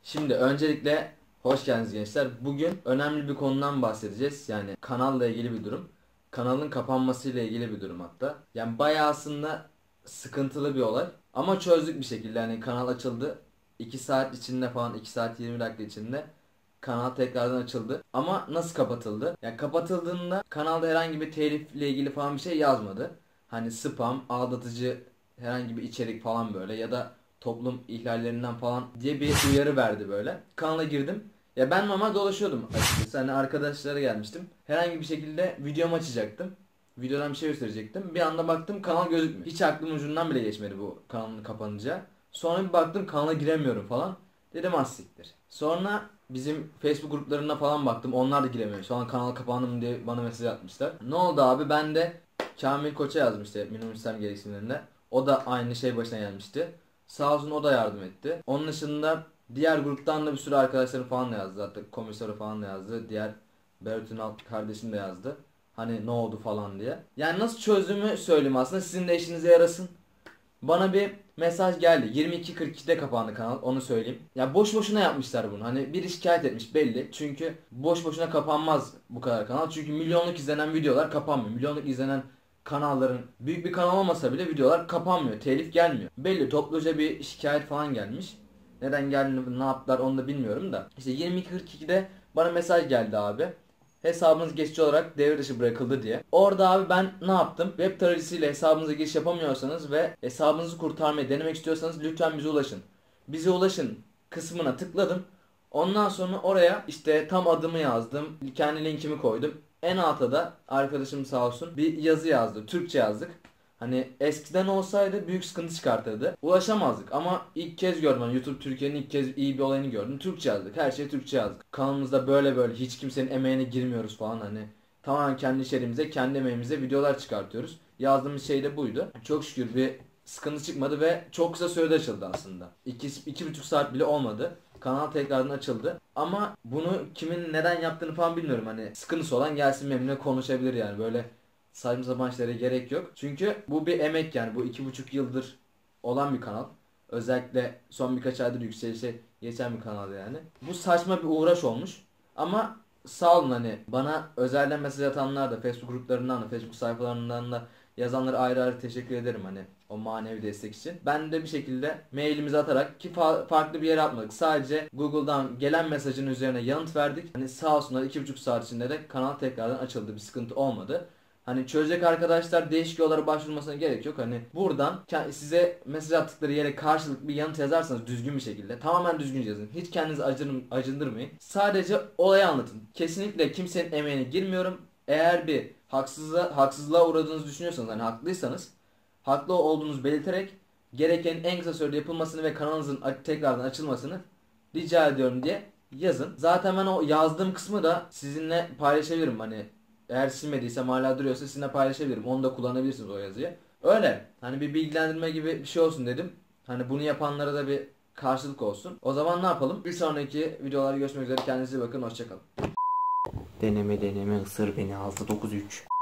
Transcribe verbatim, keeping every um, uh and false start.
Şimdi öncelikle hoş geldiniz gençler. Bugün önemli bir konudan bahsedeceğiz. Yani kanalla ilgili bir durum. Kanalın kapanmasıyla ilgili bir durum hatta. Yani bayağı aslında sıkıntılı bir olay. Ama çözdük bir şekilde. Yani kanal açıldı. iki saat içinde falan, iki saat yirmi dakika içinde kanal tekrardan açıldı. Ama nasıl kapatıldı? Yani kapatıldığında kanalda herhangi bir telifle ilgili falan bir şey yazmadı. Hani spam, aldatıcı herhangi bir içerik falan böyle ya da toplum ihlallerinden falan diye bir uyarı verdi böyle. Kanala girdim. Ya ben normal dolaşıyordum açıkçası. Hani arkadaşlara gelmiştim. Herhangi bir şekilde videomu açacaktım. Videodan bir şey gösterecektim. Bir anda baktım kanal gözükmüyor. Hiç aklımın ucundan bile geçmedi bu kanalın kapanınca. Sonra bir baktım kanala giremiyorum falan. Dedim az siktir. Sonra bizim Facebook gruplarına falan baktım. Onlar da giremiyor. Şu an kanal kapandı mı diye bana mesaj atmışlar. Ne oldu abi? Ben de Kamil Koç'a yazmıştı minimum sistem gereksinimlerinde. O da aynı şey başına gelmişti. Sağ olsun o da yardım etti. Onun dışında diğer gruptan da bir sürü arkadaşlarım falan da yazdı. Hatta komiseri falan da yazdı. Diğer Berat Ünal kardeşim de yazdı. Hani ne oldu falan diye. Yani nasıl çözdüğümü söyleyeyim aslında. Sizin de işinize yarasın. Bana bir mesaj geldi. yirmi iki kırk ikide kapandı kanal. Onu söyleyeyim. Ya boş boşuna yapmışlar bunu. Hani biri şikayet etmiş belli. Çünkü boş boşuna kapanmaz bu kadar kanal. Çünkü milyonluk izlenen videolar kapanmıyor. Milyonluk izlenen kanalların büyük bir kanal olmasa bile videolar kapanmıyor. Telif gelmiyor. Belli topluca bir şikayet falan gelmiş. Neden geldi, ne yaptılar onu da bilmiyorum da. İşte yirmi iki kırk ikide bana mesaj geldi abi. Hesabınız geçici olarak devre dışı bırakıldı diye. Orada abi ben ne yaptım? Web tarayıcısıyla hesabınıza giriş yapamıyorsanız ve hesabınızı kurtarmayı denemek istiyorsanız lütfen bize ulaşın. Bize ulaşın kısmına tıkladım. Ondan sonra oraya işte tam adımı yazdım. Kendi linkimi koydum. En alta da arkadaşım sağ olsun bir yazı yazdı. Türkçe yazdık. Hani eskiden olsaydı büyük sıkıntı çıkartırdı. Ulaşamazdık ama ilk kez gördüm. Yani YouTube Türkiye'nin ilk kez iyi bir olayını gördüm. Türkçe yazdık. Her şeyi Türkçe yazdık. Kanalımızda böyle böyle hiç kimsenin emeğine girmiyoruz falan hani. Tamamen kendi içeriğimize, kendi emeğimize videolar çıkartıyoruz. Yazdığımız şey de buydu. Çok şükür bir sıkıntı çıkmadı ve çok kısa sürede açıldı aslında. İki, iki buçuk saat bile olmadı. Kanal tekrardan açıldı. Ama bunu kimin neden yaptığını falan bilmiyorum. Hani sıkıntısı olan gelsin benimle konuşabilir yani. Böyle saçma sapan şeylere gerek yok. Çünkü bu bir emek yani. Bu iki buçuk yıldır olan bir kanal. Özellikle son birkaç aydır yükselişe geçen bir kanal yani. Bu saçma bir uğraş olmuş. Ama sağ olun hani bana özelden mesaj atanlar da Facebook gruplarından da Facebook sayfalarından da yazanlara ayrı ayrı teşekkür ederim hani o manevi destek için. Ben de bir şekilde mailimizi atarak ki fa- farklı bir yere atmadık. Sadece Google'dan gelen mesajın üzerine yanıt verdik. Hani sağ olsunlar iki buçuk saat içinde de kanal tekrardan açıldı. Bir sıkıntı olmadı. Hani çözecek arkadaşlar değişik yollara başvurmasına gerek yok. Hani buradan size mesaj attıkları yere karşılık bir yanıt yazarsanız düzgün bir şekilde tamamen düzgün yazın. Hiç kendinizi acın, acındırmayın. Sadece olayı anlatın. Kesinlikle kimsenin emeğine girmiyorum. Eğer bir haksızlığa, haksızlığa uğradığınızı düşünüyorsanız hani haklıysanız haklı olduğunuzu belirterek gereken en kısa sürede yapılmasını ve kanalınızın tekrardan açılmasını rica ediyorum diye yazın. Zaten ben o yazdığım kısmı da sizinle paylaşabilirim hani eğer silmediysem hala duruyorsa sizinle paylaşabilirim. Onu da kullanabilirsiniz o yazıyı. Öyle. Hani bir bilgilendirme gibi bir şey olsun dedim. Hani bunu yapanlara da bir karşılık olsun. O zaman ne yapalım? Bir sonraki videolarda görüşmek üzere. Kendinize iyi bakın. Hoşçakalın. Deneme deneme ısır beni ağzı dokuz üç.